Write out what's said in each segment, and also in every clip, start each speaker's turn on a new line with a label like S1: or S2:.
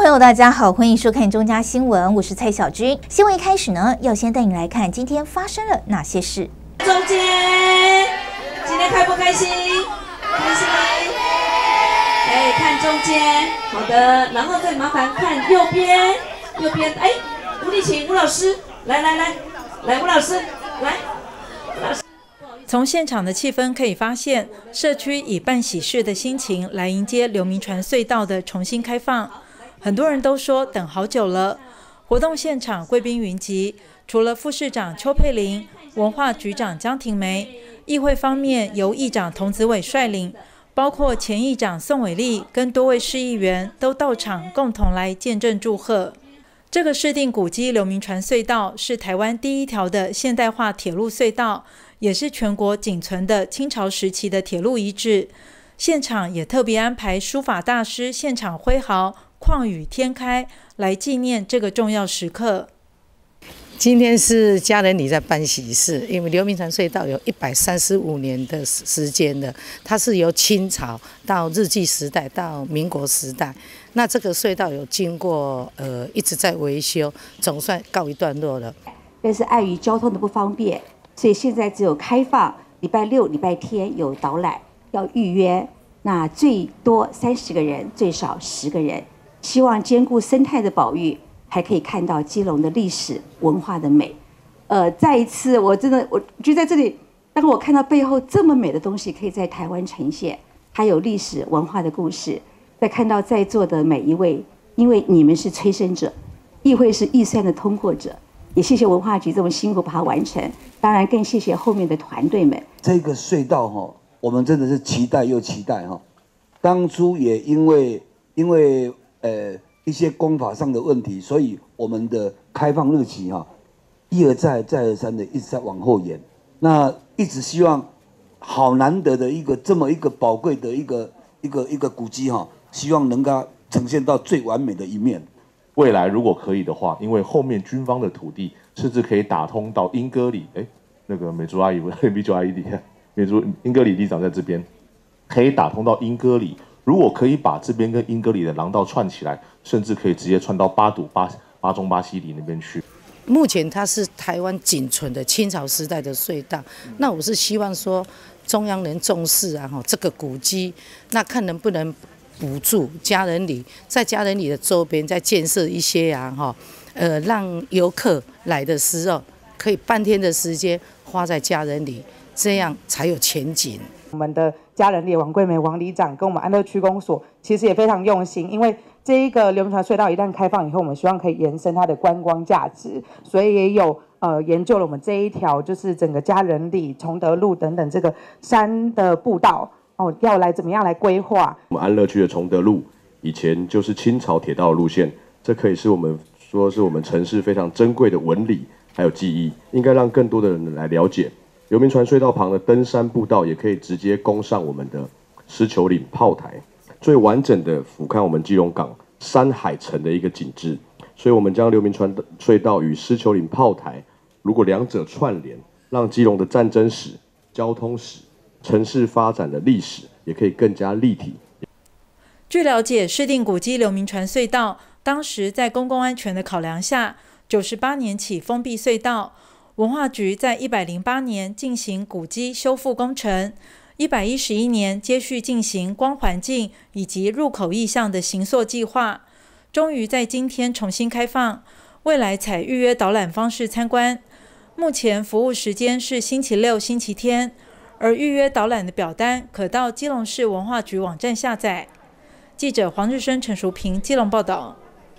S1: 朋友，大家好，欢迎收看中嘉新闻，我是蔡小军。新闻一开始呢，要先带你来看今天发生了哪些事。
S2: 中间，今天开不开心？开心。哎，看中间，好的，然后再麻烦看右边，右边，哎，吴丽琴，吴老师，来，吴老师，来，吴老师。
S3: 从现场的气氛可以发现，社区以办喜事的心情来迎接刘铭传隧道的重新开放。很多人都说等好久了。活动现场贵宾云集，除了副市长邱佩玲、文化局长江庭梅，议会方面由议长童子伟率领，包括前议长宋伟立跟多位市议员都到场，共同来见证祝贺。这个市定古迹刘铭传隧道是台湾第一条的现代化铁路隧道，也是全国仅存的清朝时期的铁路遗址。现场也特别安排书法大师现场挥毫旷宇天开，来纪念这个重要时刻。
S4: 今天是家人里在办喜事，因为刘铭传隧道有135年的时间了，它是由清朝到日据时代到民国时代，那这个隧道有经过一直在维修，总算告一段落了。
S5: 但是碍于交通的不方便，所以现在只有开放礼拜六、礼拜天有导览，要预约，那最多30个人，最少10个人。希望兼顾生态的保育，还可以看到基隆的历史文化的美。再一次，我觉得在这里，当我看到背后这么美的东西可以在台湾呈现，还有历史文化的故事，再看到在座的每一位，因为你们是催生者，议会是预算的通过者，也谢谢文化局这么辛苦把它完成，当然更谢谢后面的团队们。
S6: 这个隧道我们真的是期待又期待当初也因为一些工法上的问题，所以我们的开放日期一而再再而三的一直在往后延。那一直希望好难得的这么一个宝贵的一个古迹希望能够呈现到最完美的一面。
S7: 未来如果可以的话，因为后面军方的土地甚至可以打通到英歌里，那个美竹阿姨不是美竹阿姨底下，英歌里里长在这边，可以打通到英歌里。如果可以把这边跟英歌里的廊道串起来，甚至可以直接串到八中巴西里那边去。
S4: 目前它是台湾仅存的清朝时代的隧道，那我是希望说中央能重视这个古迹，那看能不能补助家人里，在家人里的周边再建设一些让游客来的时候可以半天的时间花在家人里，这样才有前景。
S8: 我们的家人里王桂梅王里长跟我们安乐区公所其实也非常用心，因为这一个刘铭传隧道一旦开放以后，我们希望可以延伸它的观光价值，所以也有研究了我们这一条就是整个家人里、崇德路等等这个山的步道要来怎么样来规划。
S7: 我们安乐区的崇德路以前就是清朝铁道路线，这可以是我们说是我们城市非常珍贵的文理还有记忆，应该让更多的人来了解。刘铭传隧道旁的登山步道也可以直接攻上我们的狮球岭炮台，最完整的俯瞰我们基隆港山海城的一个景致。所以我们将刘铭传隧道与狮球岭炮台，如果两者串联，让基隆的战争史、交通史、城市发展的历史也可以更加立体。
S3: 据了解，市定古迹刘铭传隧道当时在公共安全的考量下，98年起封闭隧道。文化局在108年进行古迹修复工程，111年接续进行光环境以及入口意向的形塑计划，终于在今天重新开放，未来采预约导览方式参观。目前服务时间是星期六、星期天，而预约导览的表单可到基隆市文化局网站下载。记者黄日升、陈淑平，基隆报道。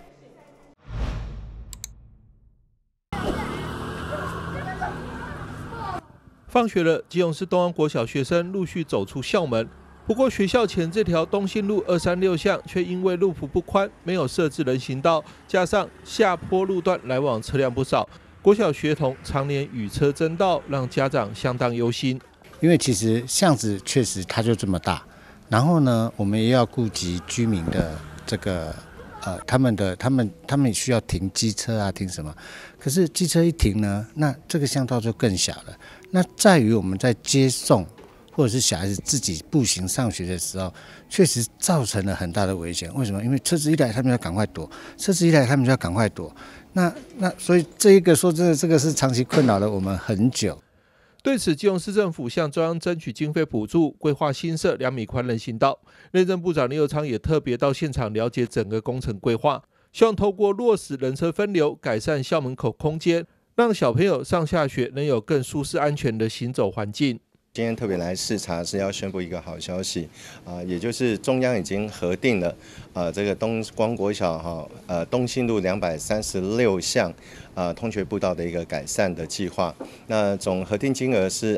S9: 放学了，基隆市东安国小学生陆续走出校门。不过学校前这条东兴路236巷却因为路幅不宽，没有设置人行道，加上下坡路段来往车辆不少，国小学童常年与车争道，让家长相当忧心。
S10: 因为其实巷子确实它就这么大，然后呢，我们也要顾及居民的这个他们需要停机车啊，停什么？可是机车一停呢，那这个巷道就更小了。那在于我们在接送或者是小孩子自己步行上学的时候，确实造成了很大的危险。为什么？因为车子一来，他们要赶快躲；车子一来，他们就要赶快躲。那所以这一个说真的，这个是长期困扰了我们很久。
S9: 对此，基隆市政府向中央争取经费补助，规划新设2米宽人行道。内政部长林右昌也特别到现场了解整个工程规划，希望透过落实人车分流，改善校门口空间，让小朋友上下学能有更舒适安全的行走环境。
S11: 今天特别来视察是要宣布一个好消息也就是中央已经核定了这个东光国小东信路236项通学步道的一个改善的计划。那总核定金额是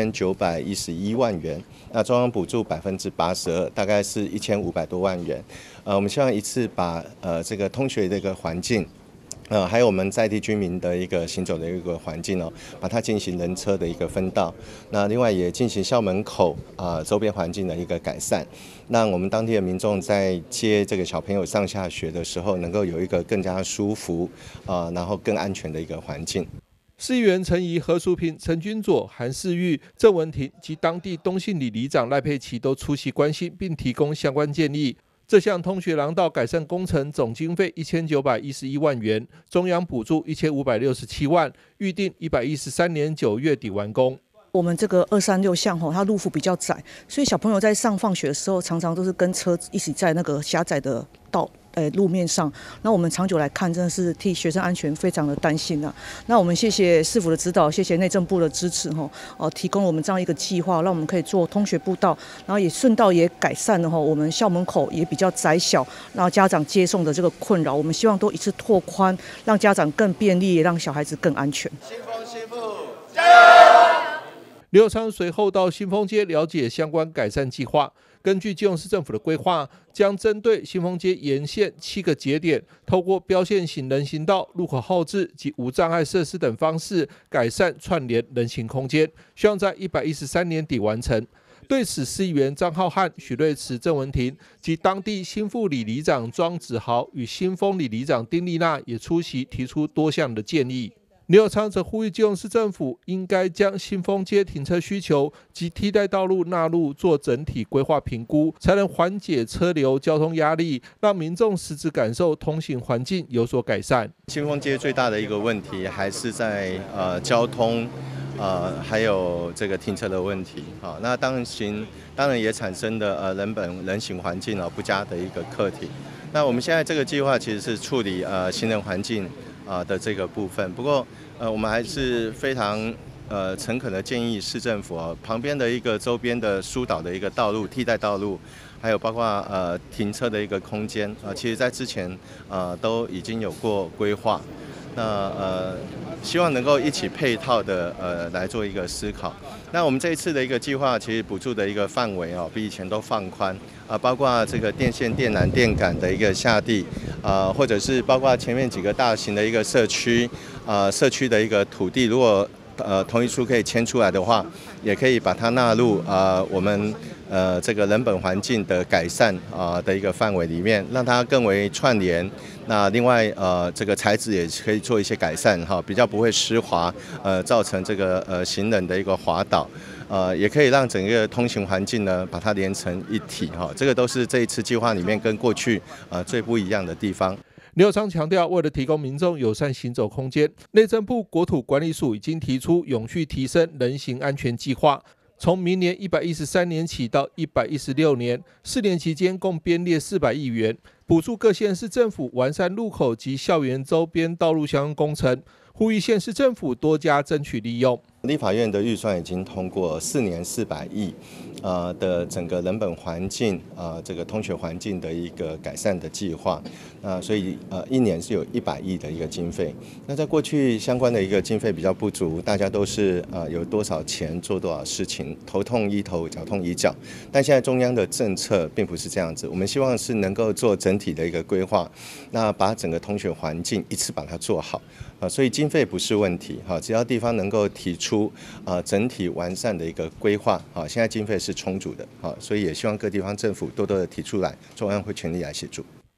S11: 1911万元，那中央补助82%，大概是1500多万元。我们希望一次把这个通学的一个环境。还有我们在地居民的一个行走的一个环境把它进行人车的一个分道。那另外也进行校门口周边环境的一个改善，让我们当地的民众在接这个小朋友上下学的时候，能够有一个更加舒服然后更安全的一个环境。
S9: 市议员陈仪、何淑萍、陈君佐、韩世玉、郑文婷及当地东信里里长赖佩琪都出席关心，并提供相关建议。这项通学廊道改善工程总经费1911万元，中央补助1567万，预定113年9月底完工。
S12: 我们这个236巷它路幅比较窄，所以小朋友在上放学的时候，常常都是跟车一起在那个狭窄的路面上。那我们长久来看，真的是替学生安全非常的担心啊。那我们谢谢市府的指导，谢谢内政部的支持提供我们这样一个计划，让我们可以做通学步道，然后也顺道也改善了我们校门口也比较窄小，然后家长接送的这个困扰，我们希望都一次拓宽，让家长更便利，也让小孩子更安全。
S9: 新丰加油！刘昌随后到新丰街了解相关改善计划。根据基隆市政府的规划，将针对新丰街沿线7个节点，透过标线型人行道、路口后置及无障碍设施等方式，改善串联人行空间，希望在113年底完成。对此，市议员张浩瀚、许瑞慈、郑文婷及当地新富里里长庄子豪与新丰里里长丁丽娜也出席，提出多项的建议。林右昌则呼吁基隆市政府应该将新丰街停车需求及替代道路纳入做整体规划评估，才能缓解车流交通压力，让民众实质感受通行环境有所改善。
S11: 新丰街最大的一个问题还是在交通还有这个停车的问题那当然也产生的人行环境不佳的一个课题。那我们现在这个计划其实是处理行人环境的这个部分，不过我们还是非常诚恳的建议市政府旁边的一个周边的疏导的一个道路、替代道路，还有包括停车的一个空间其实在之前都已经有过规划。那希望能够一起配套的来做一个思考。那我们这一次的一个计划，其实补助的一个范围比以前都放宽包括这个电线、电缆、电杆的一个下地或者是包括前面几个大型的一个社区的一个土地，如果同意书可以签出来的话，也可以把它纳入我们这个人本环境的改善的一个范围里面，让它更为串联。那另外这个材质也可以做一些改善比较不会湿滑造成这个行人的一个滑倒也可以让整个通行环境呢把它连成一体这个都是这一次计划里面跟过去最不一样的地方。
S9: 林右昌强调，为了提供民众友善行走空间，内政部国土管理署已经提出永续提升人行安全计划，从明年113年起到116年，4年期间共编列400亿元，补助各县市政府完善路口及校园周边道路相关工程，呼吁县市政府多加争取利用。
S11: 立法院的预算已经通过4年400亿的整个人本环境这个通学环境的一个改善的计划所以1年是有100亿的一个经费。那在过去相关的一个经费比较不足，大家都是有多少钱做多少事情，头痛医头，脚痛医脚。但现在中央的政策并不是这样子，我们希望是能够做整体的一个规划，那把整个通学环境一次把它做好所以经费不是问题只要地方能够提出整体完善的一个规划现在经费是充足的所以也希望各地方政府多多的提出来，中央会全力来协助。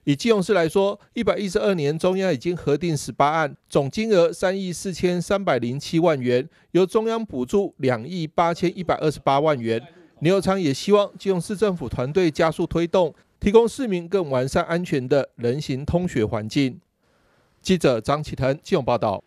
S9: 以基隆市来说，112年中央已经核定18案，总金额3亿4307万元，由中央补助2亿8128万元。林右昌也希望基隆市政府团队加速推动，提供市民更完善安全的人行通学环境。记者张启腾基隆报道。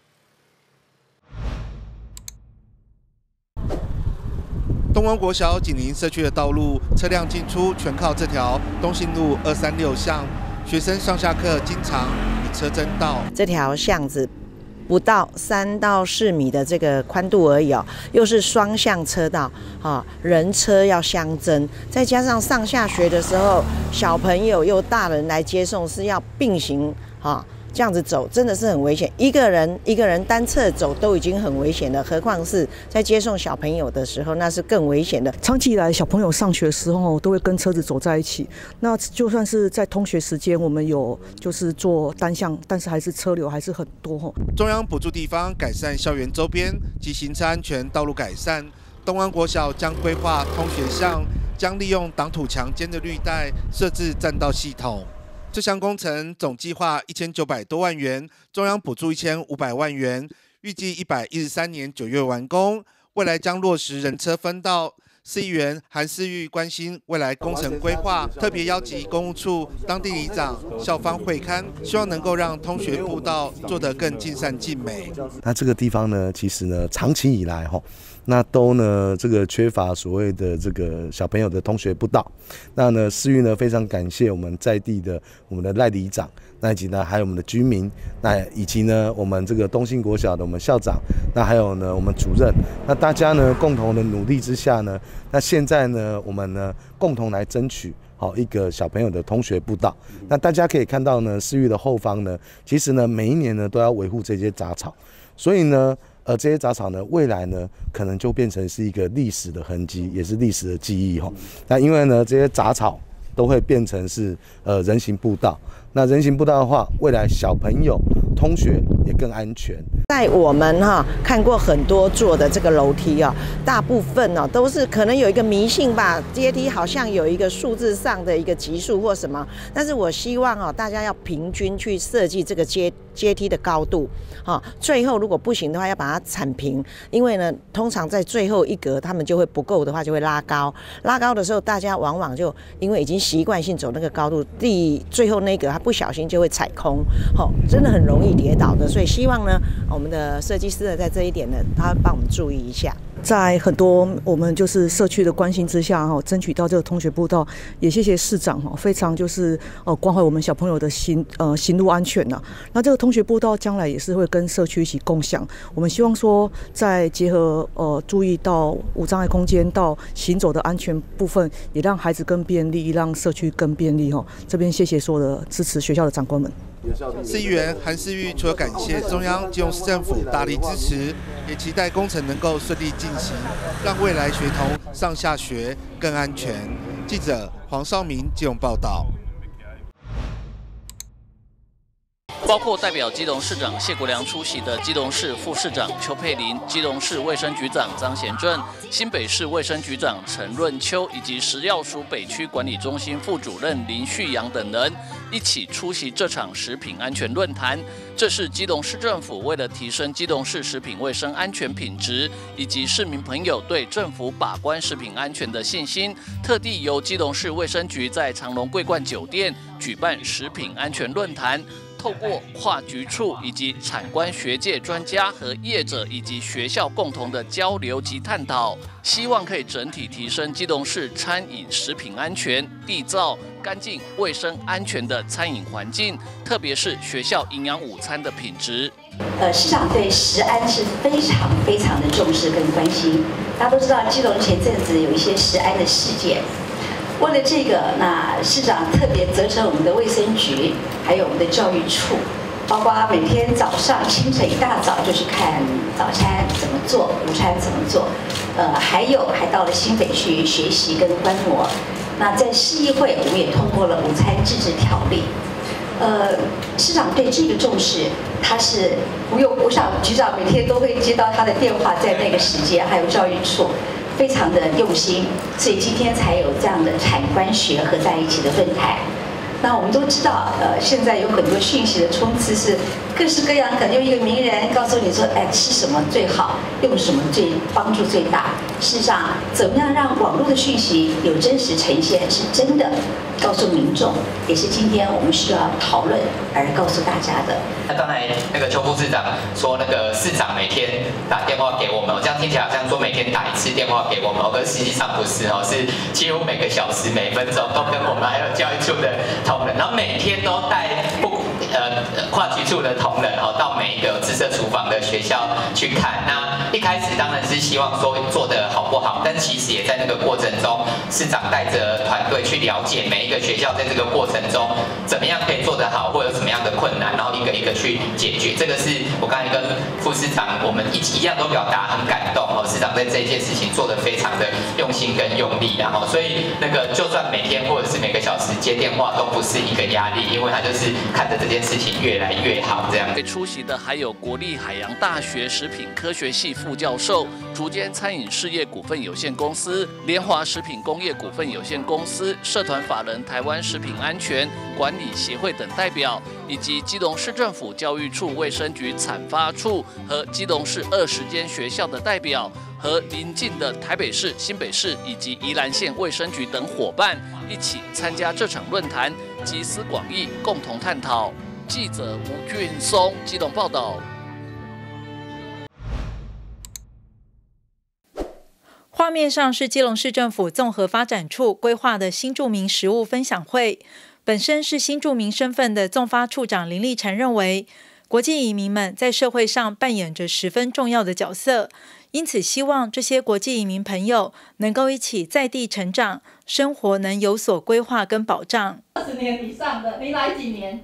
S13: 东湾国小紧邻社区的道路，车辆进出全靠这条东兴路236巷。学生上下课经常以车争道。
S14: 这条巷子不到3到4米的这个宽度而已哦，又是双向车道，人车要相争，再加上上下学的时候，小朋友又大人来接送是要并行这样子走真的是很危险，一个人单侧走都已经很危险了，何况是在接送小朋友的时候，那是更危险的。
S12: 长期以来，小朋友上学的时候都会跟车子走在一起，那就算是在通学时间，我们有就是做单向，但是还是车流还是很多。
S13: 中央补助地方改善校园周边及行车安全道路改善，东湾国小将规划通学巷，将利用挡土墙间的绿带设置占道系统。这项工程总计划1900多万元，中央补助1500万元，预计113年9月完工。未来将落实人车分道。市议员韩世玉关心未来工程规划，特别邀集公务处、当地里长、校方会勘，希望能够让通学步道做得更尽善尽美。
S15: 那这个地方呢，其实呢，长期以来那都呢这个缺乏所谓的这个小朋友的通学步道。那呢，市议呢非常感谢我们在地的我们的赖里长，那以及呢还有我们的居民，那以及呢我们这个东兴国小的我们校长，那还有呢我们主任，那大家呢共同的努力之下呢，那现在呢我们呢共同来争取一个小朋友的通学步道。那大家可以看到呢，市域的后方呢，其实呢每一年呢都要维护这些杂草，所以呢这些杂草呢，未来呢可能就变成是一个历史的痕迹，也是历史的记忆那因为呢这些杂草都会变成是人行步道。那人行步道的话，未来小朋友通学也更安全。
S14: 在我们看过很多座的这个楼梯大部分都是可能有一个迷信吧，阶梯好像有一个数字上的一个级数或什么，但是我希望大家要平均去设计这个阶梯的高度最后如果不行的话，要把它铲平，因为呢，通常在最后一格他们就会不够的话，就会拉高。拉高的时候，大家往往就因为已经习惯性走那个高度，最后那一格他不小心就会踩空，真的很容易跌倒的。所以希望呢，我们的设计师呢，在这一点呢，他帮我们注意一下。
S12: 在很多我们就是社区的关心之下争取到这个通学步道，也谢谢市长非常就是关怀我们小朋友的行路安全呐。那这个通学步道将来也是会跟社区一起共享。我们希望说，在结合注意到无障碍空间到行走的安全部分，也让孩子更便利，让社区更便利这边谢谢所有的支持学校的长官们。
S13: 市议员韩世玉除了感谢中央基隆市政府大力支持，也期待工程能够顺利进行，让未来学童上下学更安全。记者黄绍明基隆报道。
S16: 包括代表基隆市长谢国良出席的基隆市副市长邱佩玲、基隆市卫生局长张贤正、新北市卫生局长陈润秋以及食药署北区管理中心副主任林旭阳等人一起出席这场食品安全论坛。这是基隆市政府为了提升基隆市食品卫生安全品质，以及市民朋友对政府把关食品安全的信心，特地由基隆市卫生局在长隆桂冠酒店举办食品安全论坛。透过跨局处以及产官学界专家和业者以及学校共同的交流及探讨，希望可以整体提升基隆市餐饮食品安全、缔造干净、卫生、安全的餐饮环境，特别是学校营养午餐的品质。
S5: 市长对食安是非常非常的重视跟关心。大家都知道，基隆前阵子有一些食安的事件。为了这个，那市长特别责成我们的卫生局，还有我们的教育处，包括每天早上清晨一大早就去看早餐怎么做，午餐怎么做，还到了新北去学习跟观摩。那在市议会，我们也通过了午餐自治条例。市长对这个重视，他是我想局长每天都会接到他的电话，在那个时间，还有教育处。非常的用心，所以今天才有这样的产官学合在一起的论坛。 那我们都知道，现在有很多讯息的冲刺是各式各样，可能有一个名人告诉你说，哎，吃什么最好，用什么帮助最大。事实上，怎么样让网络的讯息有真实呈现，是真的告诉民众，也是今天我们需要讨论而告诉大家的。
S17: 那刚才那个邱副市长说，那个市长每天打电话给我们，这样听起来好像说每天打1次电话给我们，可是实际上不是哦，是几乎每个小时、每分钟都跟我们还有教育处的同仁，然后每天都带跨局处的同仁到每一个自设厨房的学校去看。那一开始当然是希望说做得好不好，但其实也在那个过程中，市长带着团队去了解每一个学校在这个过程中怎么样可以做得好，或有什么样的困难，然后一个一个去解决。这个是我刚才跟副市长我们一样都表达很感动哦，市长在这一件事情做得非常的用心跟用力，然后所以那个就算每天或者是每个小时接电话都不是一个压力，因为他就是看着这件事情越来越好这样。
S16: 出席的还有国立海洋大学食品科学系副教授、竹间餐饮事业股份有限公司、联华食品工业股份有限公司、社团法人台湾食品安全管理协会等代表，以及基隆市政府教育处卫生局产发处和基隆市20间学校的代表，和邻近的台北市、新北市以及宜兰县卫生局等伙伴一起参加这场论坛，集思广益，共同探讨。记者吴俊松基隆报道。
S3: 画面上是基隆市政府综合发展处规划的新住民实务分享会。本身是新住民身份的综发处长林立婵认为，国际移民们在社会上扮演着十分重要的角色，因此希望这些国际移民朋友能够一起在地成长，生活能有所规划跟保障。
S18: 20年以上的，你来几年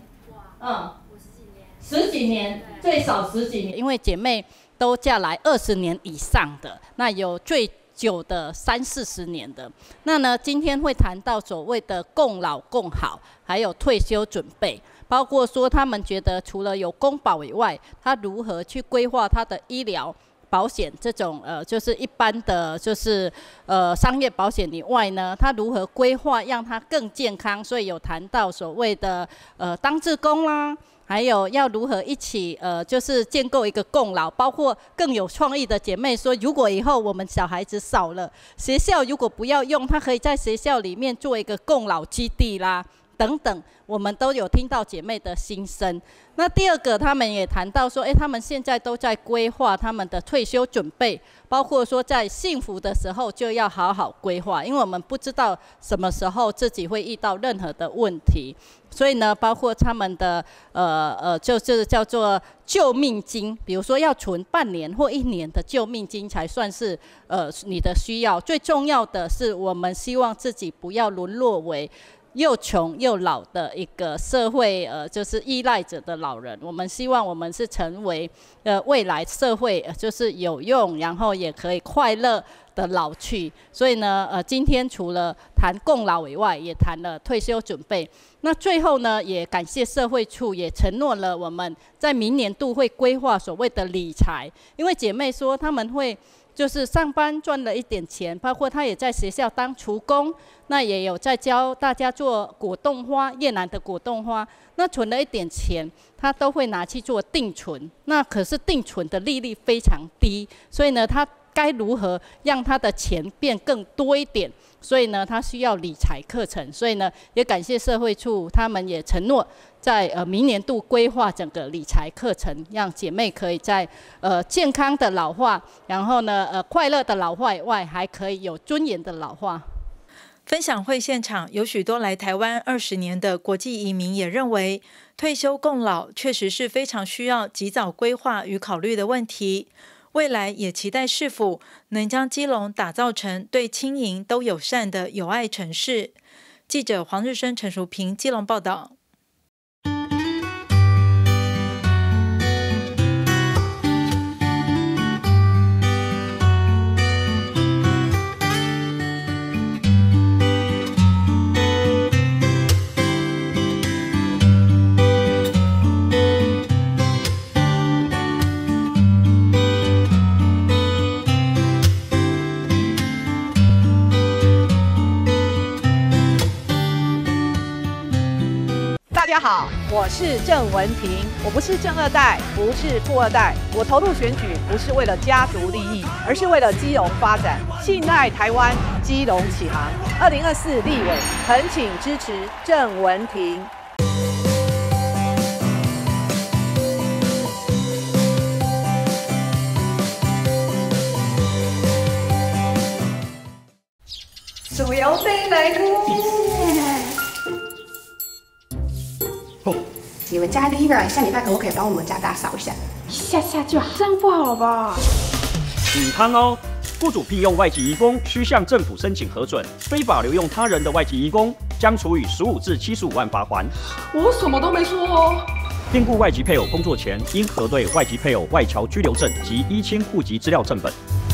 S18: ？10几年，最少10几年。
S19: 因为姐妹都嫁来20年以上的，那有最久的30、40年的。那呢，今天会谈到所谓的共老共好，还有退休准备，包括说他们觉得除了有公保以外，他如何去规划他的医疗保险这种就是一般的就是商业保险以外呢，他如何规划让他更健康？所以有谈到所谓的当志工啦。还有要如何一起就是建构一个共老，包括更有创意的姐妹说，如果以后我们小孩子少了，学校如果不要用，他可以在学校里面做一个共老基地啦，等等，我们都有听到姐妹的心声。那第二个，他们也谈到说，他们现在都在规划他们的退休准备，包括说在幸福的时候就要好好规划，因为我们不知道什么时候自己会遇到任何的问题，所以呢，包括他们的就是叫做救命金，比如说要存半年或1年的救命金才算是你的需要。最重要的是，我们希望自己不要沦落为又穷又老的一个社会就是依赖者的老人。我们希望我们是成为未来社会就是有用，然后也可以快乐的老去。所以呢今天除了谈共老以外，也谈了退休准备。那最后呢，也感谢社会处也承诺了我们在明年度会规划所谓的理财，因为姐妹说他们会就是上班赚了一点钱，包括他也在学校当厨工，那也有在教大家做果冻花，越南的果冻花，那存了一点钱，他都会拿去做定存，那可是定存的利率非常低，所以呢，他该如何让他的钱变更多一点？所以呢，他需要理财课程，所以呢，也感谢社会处，他们也承诺在明年度规划整个理财课程，让姐妹可以在健康的老化，然后呢快乐的老化以外，还可以有尊严的老化。
S3: 分享会现场有许多来台湾20年的国际移民也认为，退休共老确实是非常需要及早规划与考虑的问题。未来也期待市府能将基隆打造成对青银都友善的友爱城市。记者黄日升、陈淑平基隆报道。
S20: 好，我是郑文婷，我不是正二代，不是富二代，我投入选举不是为了家族利益，而是为了基隆发展，信赖台湾，基隆起航。2024立委，恳请支持郑文婷。
S21: 手摇杯来过。
S22: 你们家 Liver 下礼拜可不可以帮我们家打扫一下？
S21: 一下下就好，这样不好吧？
S23: 警康哦，雇主聘用外籍移工需向政府申请核准，非法留用他人的外籍移工将处以15至75万罚锾。
S21: 我什么都没说哦。
S23: 聘雇外籍配偶工作前，应核对外籍配偶外侨居留证及依亲户籍资料正本。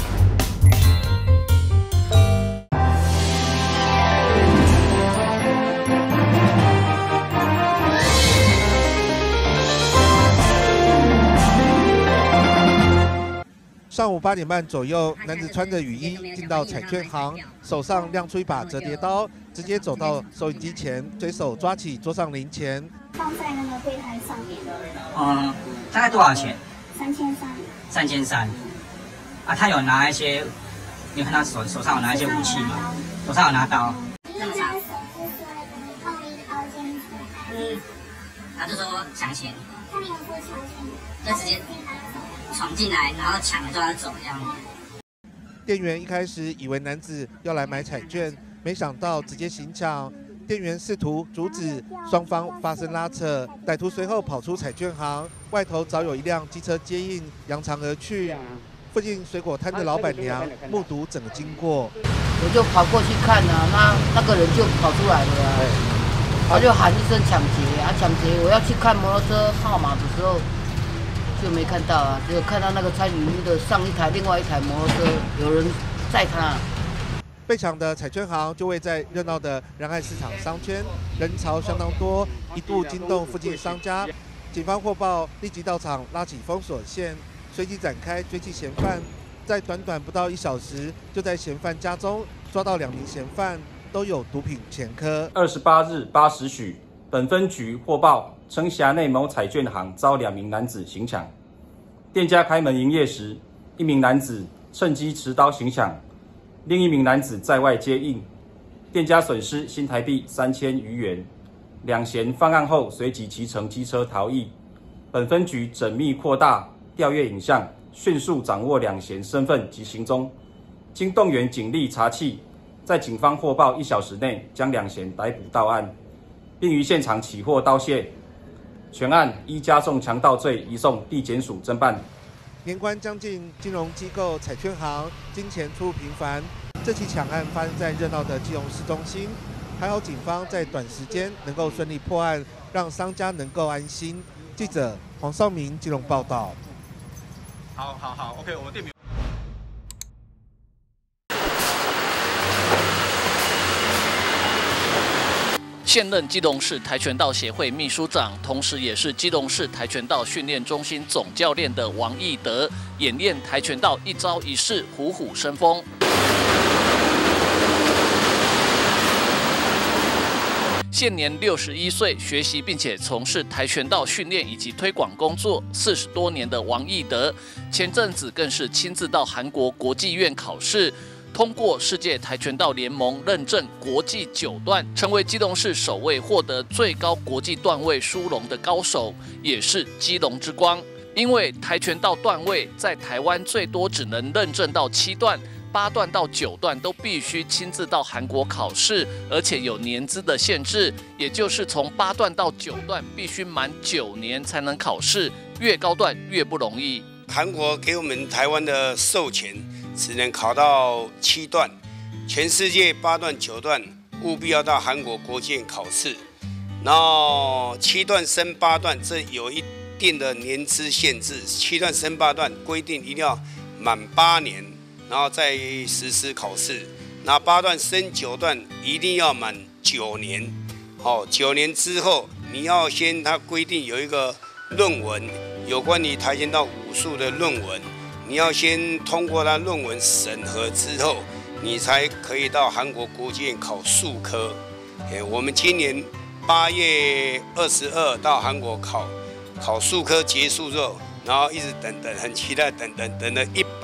S13: 上午8点半左右，男子穿着雨衣进到彩券行，手上亮出一把折叠刀，直接走到收银机前，随手抓起桌上零钱，
S24: 放在那个柜台上面。
S25: 大概多少钱
S24: ？3300。
S25: 3300。啊，他有拿一些，你看他手上有拿一些武器吗？手上有拿刀。
S24: 那么长。透明刀尖子。
S25: 他就说抢钱。
S24: 他没有说抢钱。
S25: 就直接闯进来，然后抢了就要走这样。
S13: 店员一开始以为男子要来买彩券，没想到直接行抢。店员试图阻止，双方发生拉扯。歹徒随后跑出彩券行，外头早有一辆机车接应，扬长而去。附近水果摊的老板娘目睹整个经过，
S26: 我就跑过去看啊，那个人就跑出来了啊，他就喊一声抢劫啊，抢劫！我要去看摩托车号码的时候。就没看到啊，只有看到那个穿雨衣的上一台，另外一台摩托车有人载他。
S13: 被抢的彩券行就位在热闹的仁爱市场商圈，人潮相当多，一度惊动附近商家。警方获报，立即到场拉起封锁线，随即展开追缉嫌犯。在短短不到1小时，就在嫌犯家中抓到2名嫌犯，都有毒品前科。
S23: 28日8时许，本分局获报。称辖内某彩券行遭2名男子行抢，店家开门营业时，1名男子趁机持刀行抢，另1名男子在外接应，店家损失新台币3000余元。2嫌犯案后随即骑乘机车逃逸。本分局缜密扩大调阅影像，迅速掌握2嫌身份及行踪。经动员警力查缉，在警方获报1小时内将2嫌逮捕到案，并于现场起获刀械。全案依加重强盗罪移送地检署侦办。
S13: 年关将近，金融机构、彩券行金钱出入频繁。这起抢案发生在热闹的基隆市中心，还好警方在短时间能够顺利破案，让商家能够安心。记者黄少明基隆报道。
S23: 好 ，OK， 我们店名。
S16: 现任基隆市跆拳道协会秘书长，同时也是基隆市跆拳道训练中心总教练的王义德，演练跆拳道一招一式，虎虎生风。现年61岁，学习并且从事跆拳道训练以及推广工作40多年的王义德，前阵子更是亲自到韩国国际院考试。通过世界跆拳道联盟认证国际9段，成为基隆市首位获得最高国际段位殊荣的高手，也是基隆之光。因为跆拳道段位在台湾最多只能认证到7段，8段到9段都必须亲自到韩国考试，而且有年资的限制，也就是从8段到9段必须满9年才能考试，越高段越不容易。
S27: 韩国给我们台湾的授权。只能考到7段，全世界8段、9段务必要到韩国国际院考试。然后7段升8段，这有一定的年资限制。7段升8段规定一定要满8年，然后再实施考试。那8段升9段一定要满9年。9年之后，你要先他规定有一个论文，有关于跆拳道武术的论文。你要先通过他论文审核之后，你才可以到韩国国际院考术科。我们今年 8月22到韩国考数科结束之后，然后一直等，很期待等了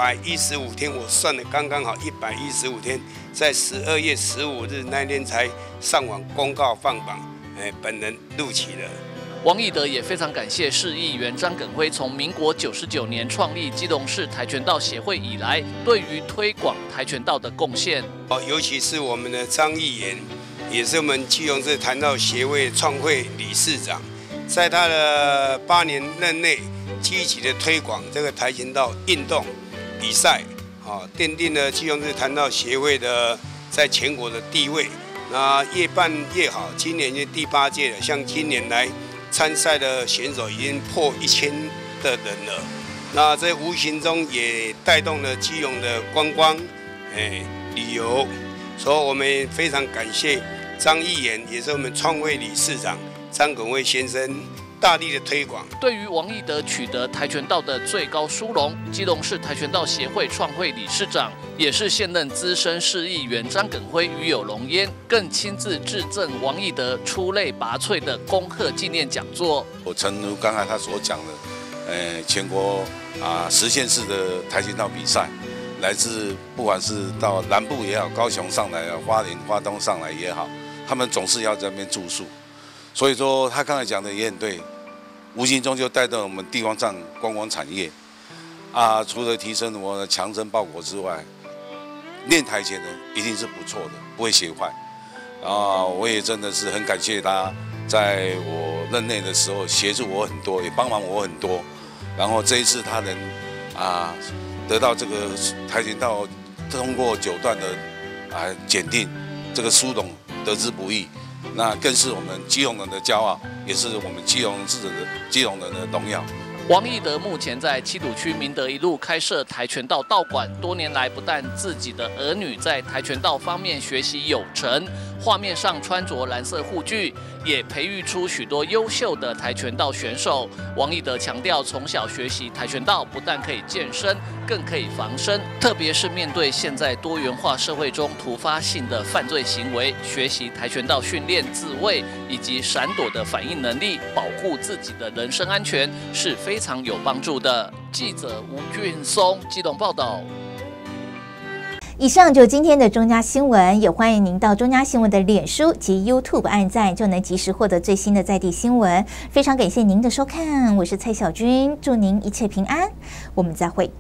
S27: 115天，我算的刚刚好115天，在12月15日那天才上网公告放榜，本人录取了。
S16: 王义德也非常感谢市议员张耿辉从民国99年创立基隆市跆拳道协会以来，对于推广跆拳道的贡献。
S27: 尤其是我们的张议员，也是我们基隆市跆拳道协会创会理事长，在他的8年任内，积极的推广这个跆拳道运动比赛，奠定了基隆市跆拳道协会的在全国的地位。那越办越好，今年已经第8届了，像今年来参赛的选手已经破1000的人了，那这无形中也带动了基隆的观光、旅游，所以我们非常感谢张议员，也是我们创会理事长张耿辉先生大力的推广。
S16: 对于王义德取得跆拳道的最高殊荣，基隆市跆拳道协会创会理事长，也是现任资深市议员张耿辉与有荣焉，更亲自致赠王义德出类拔萃的恭贺纪念讲座。
S1: 我诚如刚才他所讲的，全国10县市的跆拳道比赛，来自不管是到南部也好，高雄上来啊，花莲、花东上来也好，他们总是要在那边住宿。所以说他刚才讲的也很对，无形中就带动我们地方上观光产业除了提升我们的强身报国之外，练跆拳的一定是不错的，不会学坏。我也真的是很感谢他，在我任内的时候协助我很多，也帮忙我很多。然后这一次他能得到这个跆拳道通过9段的检定，这个殊荣得之不易。那更是我们基隆人的骄傲，也是我们基隆人的荣耀。
S16: 王义德目前在七堵区明德一路开设跆拳道道馆，多年来不但自己的儿女在跆拳道方面学习有成，画面上穿着蓝色护具，也培育出许多优秀的跆拳道选手。王义德强调，从小学习跆拳道不但可以健身，更可以防身，特别是面对现在多元化社会中突发性的犯罪行为，学习跆拳道训练自卫以及闪躲的反应能力，保护自己的人身安全是非常有帮助的。记者吴俊松基隆报道。
S2: 以上就是今天的中嘉新闻，也欢迎您到中嘉新闻的脸书及 YouTube 按赞，就能及时获得最新的在地新闻。非常感谢您的收看，我是蔡小君，祝您一切平安，我们再会。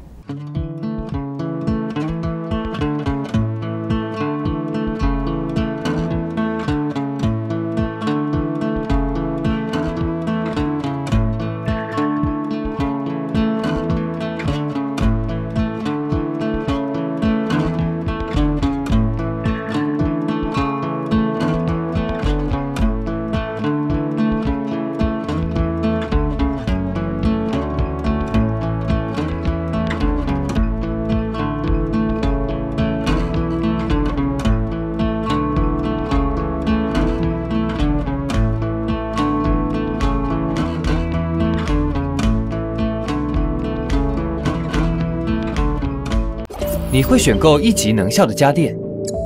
S4: 你会选购1级能效的家电，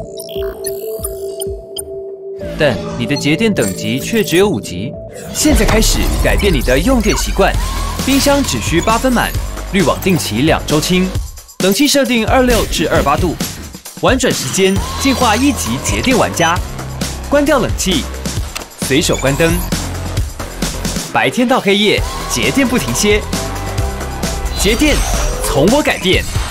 S4: 但你的节电等级却只有5级。现在开始改变你的用电习惯，冰箱只需8分满，滤网定期2周清，冷气设定26至28度，玩转时间进化1级节电玩家。关掉冷气，随手关灯，白天到黑夜节电不停歇，节电从我改变。